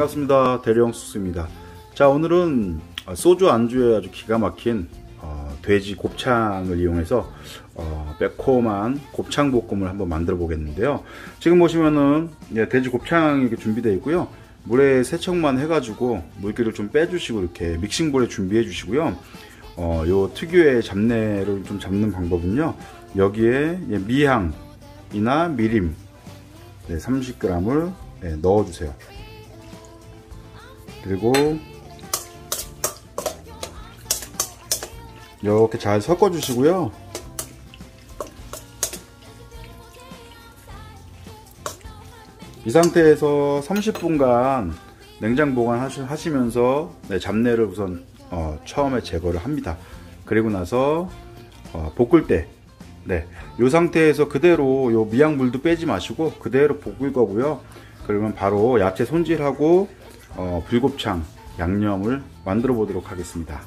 반갑습니다. 대령 수수입니다. 자, 오늘은 소주 안주에 아주 기가 막힌 돼지 곱창을 이용해서 매콤한 곱창 볶음을 한번 만들어 보겠는데요. 지금 보시면은 돼지 곱창이 이렇게 준비되어 있고요. 물에 세척만 해가지고 물기를 좀 빼주시고 이렇게 믹싱볼에 준비해 주시고요. 요 특유의 잡내를 좀 잡는 방법은요, 여기에 미향이나 미림 30g을 넣어주세요. 그리고 이렇게 잘 섞어 주시고요. 이 상태에서 30분간 냉장 보관하시면서 잡내를 우선 처음에 제거를 합니다. 그리고 나서 볶을 때 이 상태에서 그대로 요 미양물도 빼지 마시고 그대로 볶을 거고요. 그러면 바로 야채 손질하고 불곱창 양념을 만들어 보도록 하겠습니다.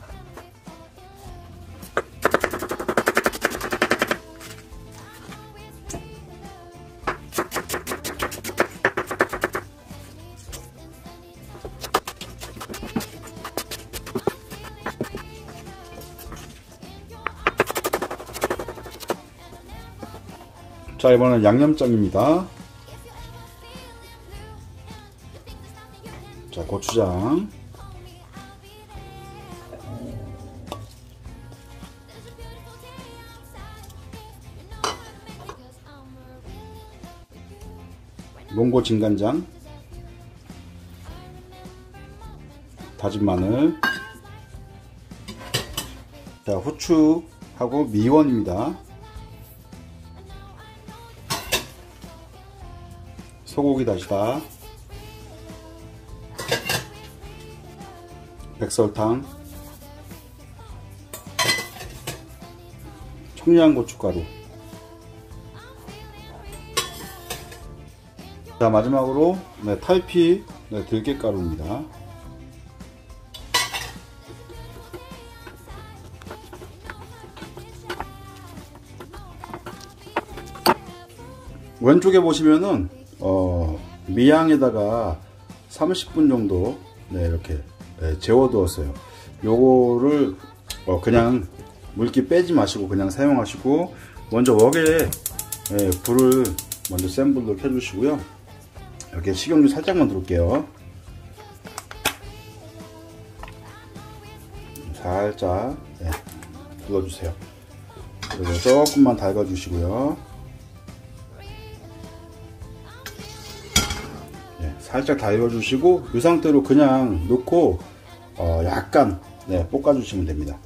자, 이번엔 양념장입니다. 자, 고추장, 몽고 진간장, 다진 마늘, 자, 후추하고 미원입니다. 소고기 다시다, 백설탕, 청양고춧가루. 자, 마지막으로 탈피 들깨가루입니다. 왼쪽에 보시면은 미양에다가 30분 정도 이렇게 재워두었어요. 요거를 그냥 물기 빼지 마시고 그냥 사용하시고, 먼저 웍에 불을 먼저 센 불로 켜주시고요. 이렇게 식용유 살짝만 두를게요. 살짝 눌러주세요. 그리고 조금만 달궈주시고요. 살짝 달궈주시고 이 상태로 그냥 넣고 약간 볶아주시면 됩니다.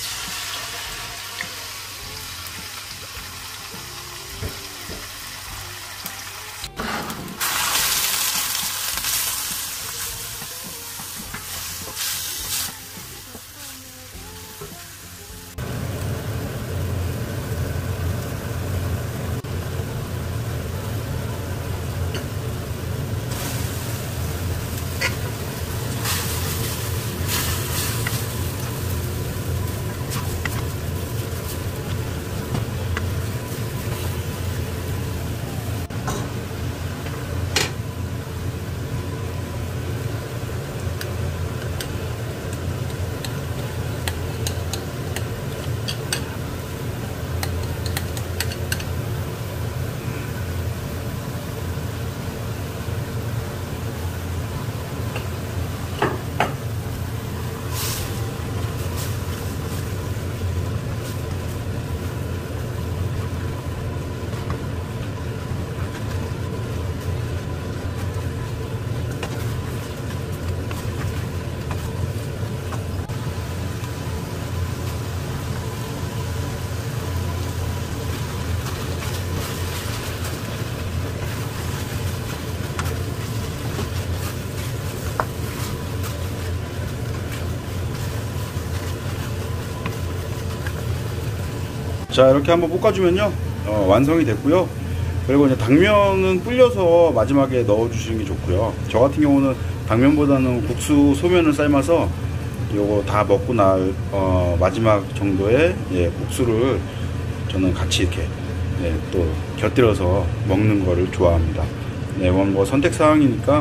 자, 이렇게 한번 볶아주면요 완성이 됐고요. 그리고 이제 당면은 불려서 마지막에 넣어 주시는 게 좋고요. 저 같은 경우는 당면보다는 국수 소면을 삶아서 요거 다 먹고 날 마지막 정도의 국수를 저는 같이 이렇게 또 곁들여서 먹는 거를 좋아합니다. 이건 뭐 선택 사항이니까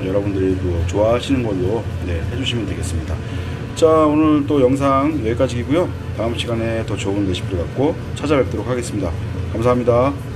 여러분들이 또 좋아하시는 걸로 해주시면 되겠습니다. 자, 오늘 또 영상 여기까지이고요. 다음 시간에 더 좋은 레시피를 갖고 찾아뵙도록 하겠습니다. 감사합니다.